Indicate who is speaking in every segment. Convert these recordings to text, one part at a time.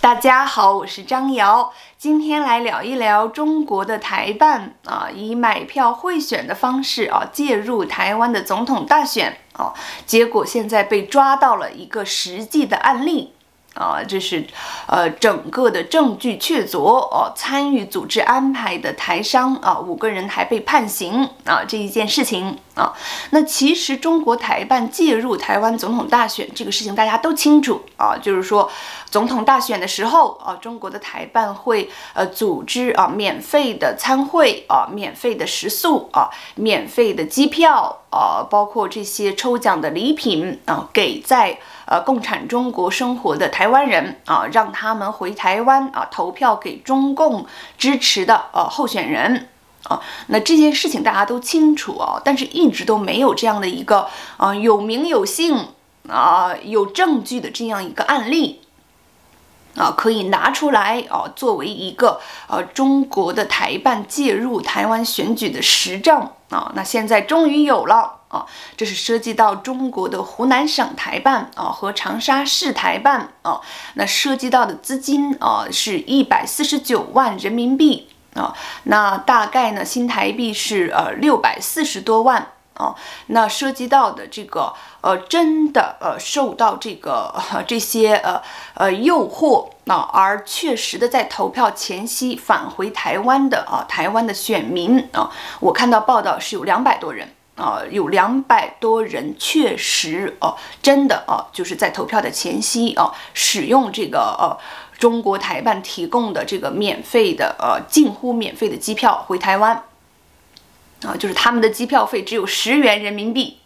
Speaker 1: 大家好，我是张瑶，今天来聊一聊中国的台办以买票贿选的方式介入台湾的总统大选结果现在被抓到了一个实际的案例。这是整个的证据确凿参与组织安排的台商5个人还被判刑这一件事情那其实中国台办介入台湾总统大选这个事情大家都清楚就是说总统大选的时候中国的台办会组织免费的参会免费的食宿免费的机票包括这些抽奖的礼品给在共产中国生活的台湾人让他们回台湾投票给中共支持的候选人那这件事情大家都清楚但是一直都没有这样的一个有名有姓有证据的这样一个案例可以拿出来作为一个中国的台办介入台湾选举的实证那现在终于有了这是涉及到中国的湖南省台办和长沙市台办那涉及到的资金是149万人民币那大概呢新台币是640多万那涉及到的这个真的受到这些诱惑而确实的在投票前夕返回台湾的台湾的选民我看到报道是有200多人有200多人确实真的就是在投票的前夕使用这个中国台办提供的这个免费的近乎免费的机票回台湾就是他们的机票费只有10元人民币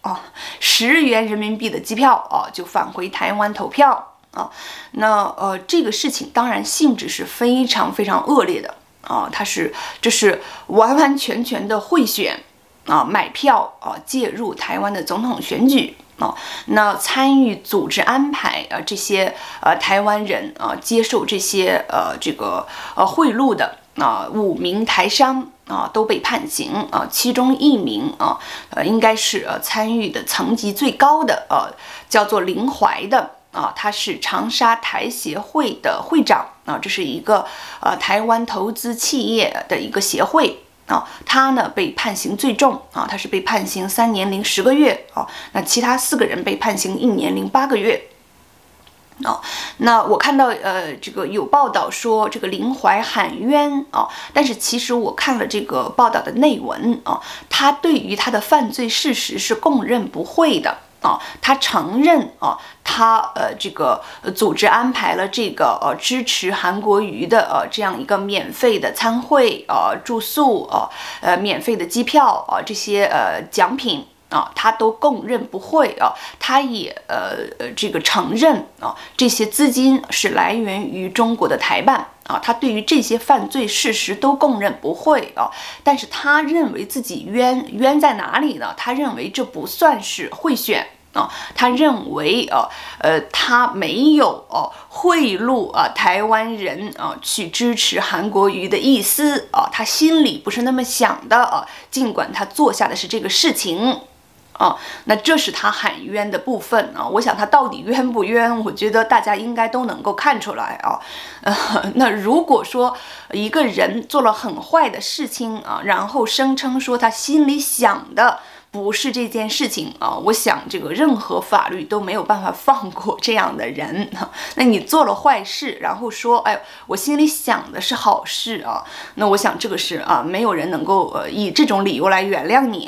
Speaker 1: 10元人民币的机票就返回台湾投票那这个事情当然性质是非常非常恶劣的这是完完全全的贿选买票介入台湾的总统选举那参与组织安排这些台湾人接受这些这个贿赂的5名台商都被判刑其中1名应该是参与的层级最高的叫做林怀的他是长沙台协会的会长这是一个台湾投资企业的一个协会他呢被判刑最重他是被判刑3年零10个月那其他4个人被判刑1年零8个月那我看到这个有报道说这个林怀喊冤但是其实我看了这个报道的内文他对于他的犯罪事实是供认不讳的他承认他这个组织安排了这个支持韩国瑜的这样一个免费的参会住宿免费的机票这些奖品他都供认不讳他也这个承认这些资金是来源于中国的台办他对于这些犯罪事实都供认不讳但是他认为自己冤在哪里呢？他认为这不算是贿选他认为他没有贿赂台湾人去支持韩国瑜的意思他心里不是那么想的尽管他做下的是这个事情那这是他喊冤的部分我想他到底冤不冤，我觉得大家应该都能够看出来那如果说一个人做了很坏的事情然后声称说他心里想的不是这件事情我想这个任何法律都没有办法放过这样的人那你做了坏事，然后说哎，我心里想的是好事那我想这个是没有人能够以这种理由来原谅你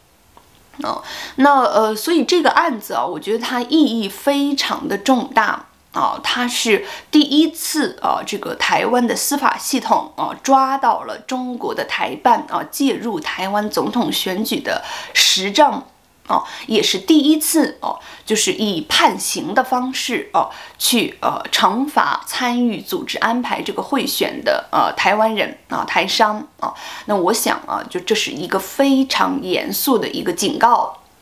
Speaker 1: 那所以这个案子我觉得它意义非常的重大它是第一次这个台湾的司法系统抓到了中国的台办介入台湾总统选举的实证也是第一次就是以判刑的方式去惩罚参与组织安排这个贿选的台湾人台商那我想就这是一个非常严肃的一个警告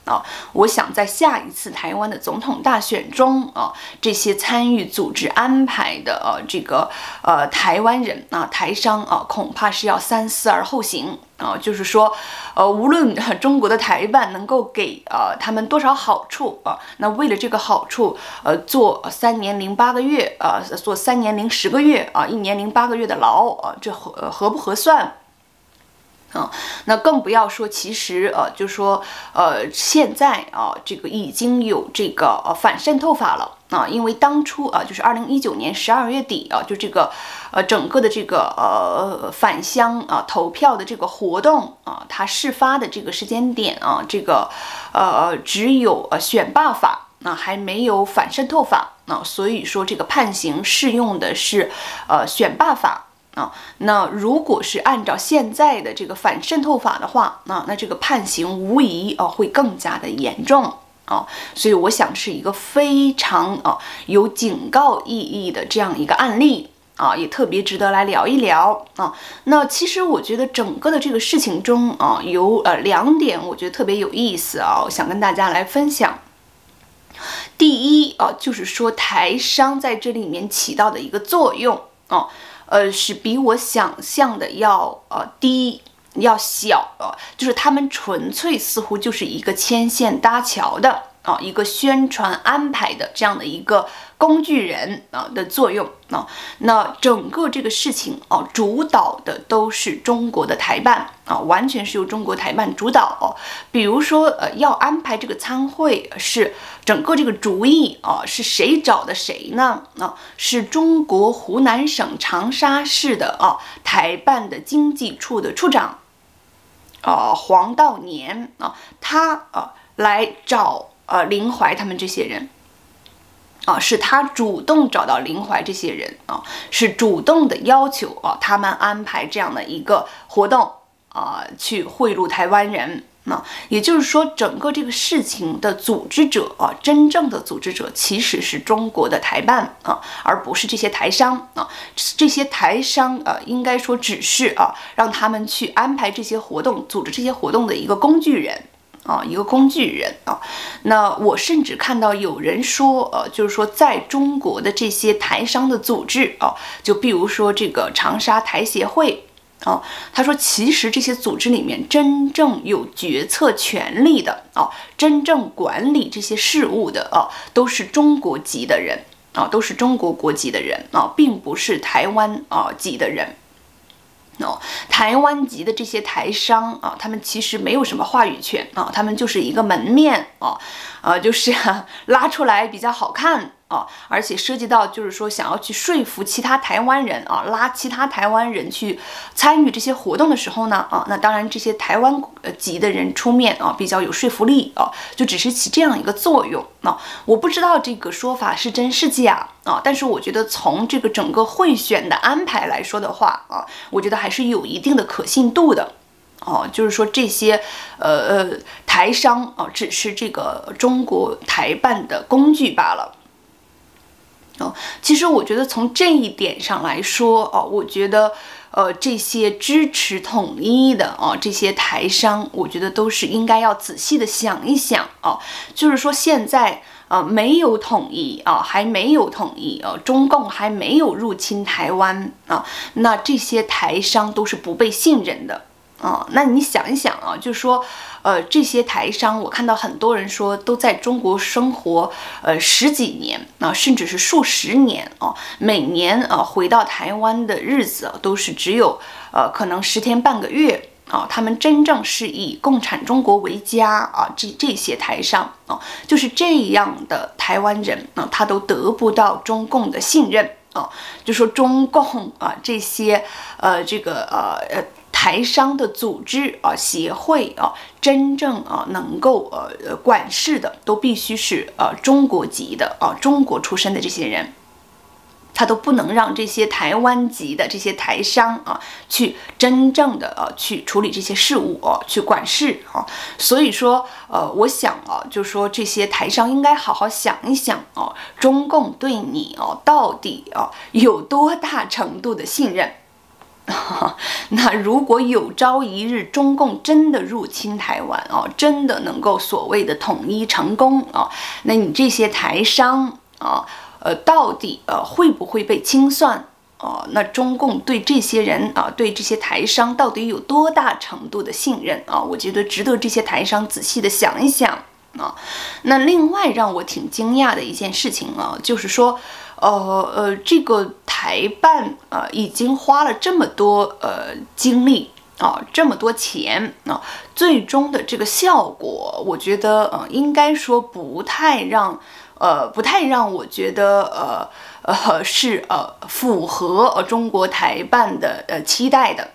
Speaker 1: 啊，我想在下一次台湾的总统大选中啊，这些参与组织安排的这个台湾人啊、台商啊，恐怕是要三思而后行啊。就是说，无论中国的台办能够给他们多少好处啊，那为了这个好处，做3年零8个月做3年零10个月啊，1年零8个月的牢啊，这合不合算？那更不要说，其实就说现在这个已经有这个反渗透法了啊，因为当初就是2019年12月底就这个整个的这个返乡投票的这个活动它事发的这个时间点这个只有选罢法还没有反渗透法所以说这个判刑适用的是选罢法。那如果是按照现在的这个反渗透法的话，那这个判刑无疑会更加的严重所以我想是一个非常有警告意义的这样一个案例也特别值得来聊一聊那其实我觉得整个的这个事情中有2点我觉得特别有意思我想跟大家来分享。第一就是说台商在这里面起到的一个作用是比我想象的要低要小就是他们纯粹似乎就是一个牵线搭桥的一个宣传安排的这样的一个工具人的作用那整个这个事情主导的都是中国的台办完全是由中国台办主导比如说要安排这个参会是整个这个主意是谁找的谁呢是中国湖南省长沙市的台办的经济处的处长黄道年他来找林怀他们这些人是他主动找到林怀这些人是主动的要求他们安排这样的一个活动去贿赂台湾人也就是说整个这个事情的组织者真正的组织者其实是中国的台办而不是这些台商这些台商应该说只是让他们去安排这些活动组织这些活动的一个工具人一个工具人那我甚至看到有人说就是说在中国的这些台商的组织就比如说这个长沙台协会他说其实这些组织里面真正有决策权力的真正管理这些事务的都是中国籍的人都是中国国籍的人并不是台湾籍的人台湾籍的这些台商他们其实没有什么话语权他们就是一个门面就是拉出来比较好看而且涉及到就是说想要去说服其他台湾人拉其他台湾人去参与这些活动的时候呢那当然这些台湾籍的人出面比较有说服力就只是起这样一个作用我不知道这个说法是真是假但是我觉得从这个整个贿选的安排来说的话我觉得还是有一定的可信度的就是说这些台商只是这个中国台办的工具罢了其实我觉得从这一点上来说我觉得这些支持统一的这些台商我觉得都是应该要仔细的想一想就是说现在没有统一还没有统一中共还没有入侵台湾那这些台商都是不被信任的那你想一想就是说这些台商我看到很多人说都在中国生活10几年甚至是数十年每年回到台湾的日子都是只有可能10天半个月他们真正是以共产中国为家这些台商就是这样的台湾人他都得不到中共的信任就说中共这些这个台商的组织协会真正能够管事的都必须是中国籍的中国出身的这些人，他都不能让这些台湾籍的这些台商去真正的去处理这些事务去管事所以说我想就是说这些台商应该好好想一想中共对你到底有多大程度的信任。 那如果有朝一日中共真的入侵台湾啊，真的能够所谓的统一成功啊，那你这些台商啊，到底会不会被清算？那中共对这些人啊，对这些台商到底有多大程度的信任啊？我觉得值得这些台商仔细的想一想啊。那另外让我挺惊讶的一件事情啊，就是说，这个台办已经花了这么多精力啊，这么多钱啊，最终的这个效果，我觉得应该说不太让我觉得是符合中国台办的期待的。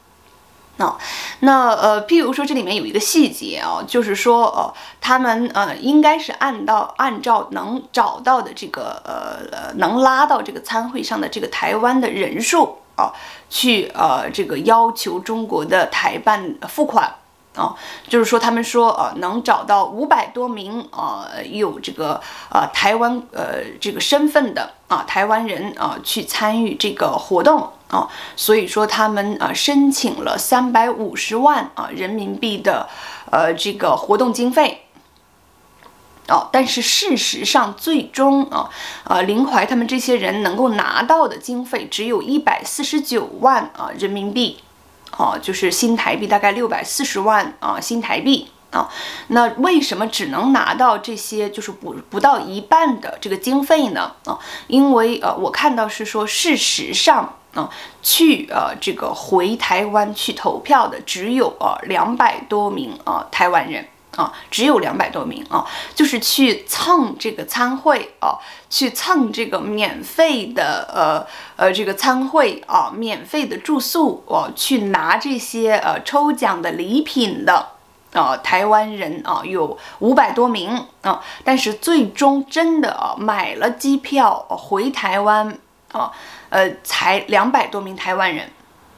Speaker 1: 譬如说这里面有一个细节啊，就是说他们应该是按照能找到的这个能拉到这个参会上的这个台湾的人数啊，去这个要求中国的台办付款。就是说，他们说能找到500多名有这个台湾这个身份的台湾人去参与这个活动所以说他们申请了350万人民币的这个活动经费。但是事实上，最终林怀他们这些人能够拿到的经费只有149万人民币。就是新台币大概640万新台币那为什么只能拿到这些就是不到一半的这个经费呢？因为我看到是说，事实上去这个回台湾去投票的只有200多名台湾人。只有200多名就是去蹭这个参会去蹭这个免费的这个参会免费的住宿去拿这些抽奖的礼品的台湾人有500多名但是最终真的买了机票回台湾才200多名台湾人。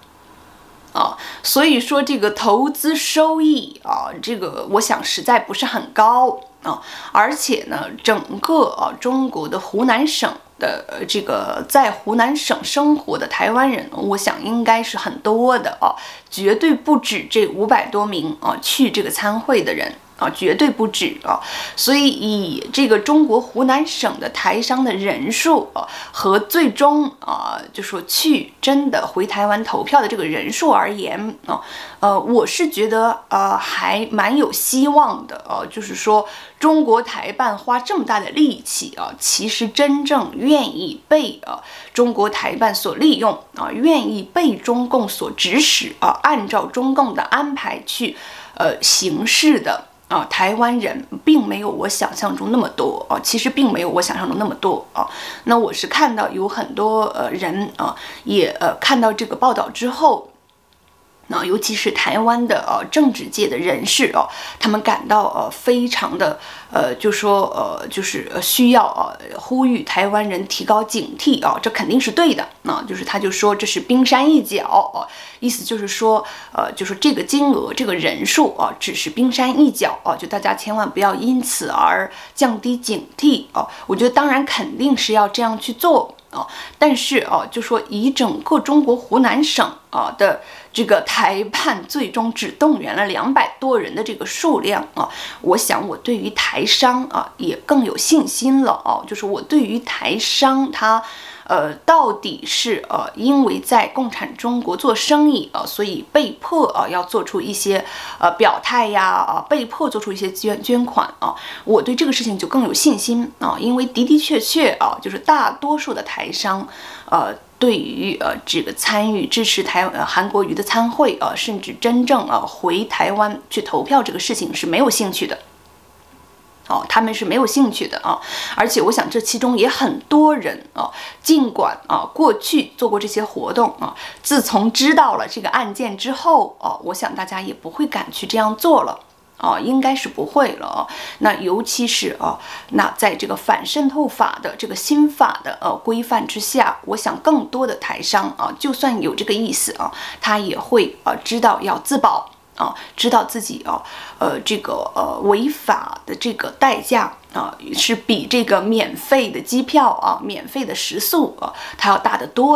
Speaker 1: 所以说这个投资收益这个我想实在不是很高而且呢，整个中国的湖南省的这个在湖南省生活的台湾人，我想应该是很多的绝对不止这500多名去这个参会的人。绝对不止所以以这个中国湖南省的台商的人数和最终就说去真的回台湾投票的这个人数而言我是觉得还蛮有希望的就是说中国台办花这么大的力气其实真正愿意被中国台办所利用愿意被中共所指使按照中共的安排去行事的。台湾人并没有我想象中那么多其实并没有我想象中那么多那我是看到有很多人也看到这个报道之后，尤其是台湾的政治界的人士他们感到非常的就说就是需要呼吁台湾人提高警惕这肯定是对的就是他就说这是冰山一角意思就是说就是这个金额这个人数只是冰山一角就大家千万不要因此而降低警惕我觉得当然肯定是要这样去做但是就说以整个中国湖南省的这个台办最终只动员了200多人的这个数量我想我对于台商也更有信心了就是我对于台商他到底是因为在共产中国做生意所以被迫要做出一些表态呀被迫做出一些捐款我对这个事情就更有信心因为的确就是大多数的台商对于这个参与支持韩国瑜的参会甚至真正回台湾去投票这个事情是没有兴趣的。他们是没有兴趣的而且我想这其中也很多人尽管过去做过这些活动自从知道了这个案件之后我想大家也不会敢去这样做了应该是不会了那尤其是那在这个反渗透法的这个新法的规范之下，我想更多的台商就算有这个意思他也会知道要自保。知道自己这个违法的这个代价是比这个免费的机票免费的食宿它要大得多的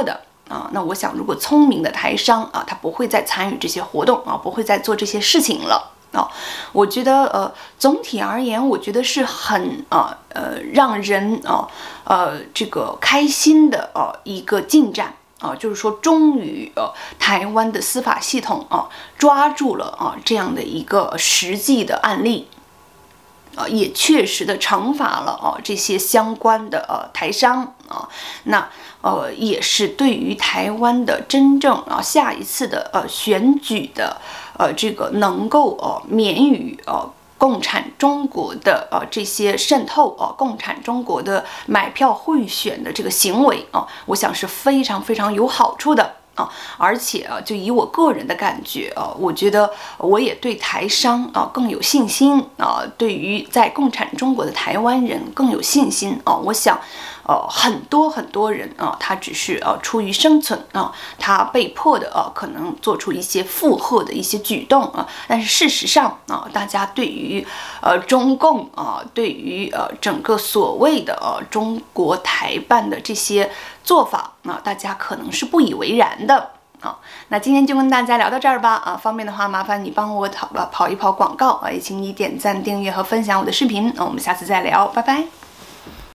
Speaker 1: 啊，那我想，如果聪明的台商啊，他不会再参与这些活动啊，不会再做这些事情了啊。我觉得总体而言，我觉得是很让人这个开心的一个进展啊，就是说，终于台湾的司法系统抓住了这样的一个实际的案例。也确实的惩罚了这些相关的台商啊，那也是对于台湾的真正下一次的选举的这个能够免于共产中国的这些渗透共产中国的买票贿选的这个行为我想是非常非常有好处的。而且就以我个人的感觉我觉得我也对台商更有信心对于在共产中国的台湾人更有信心我想很多人他只是出于生存他被迫的可能做出一些附和的一些举动但是事实上大家对于中共对于整个所谓的中国台办的这些做法大家可能是不以为然的。那今天就跟大家聊到这儿吧方便的话麻烦你帮我跑一跑广告也请你点赞订阅和分享我的视频我们下次再聊，拜拜。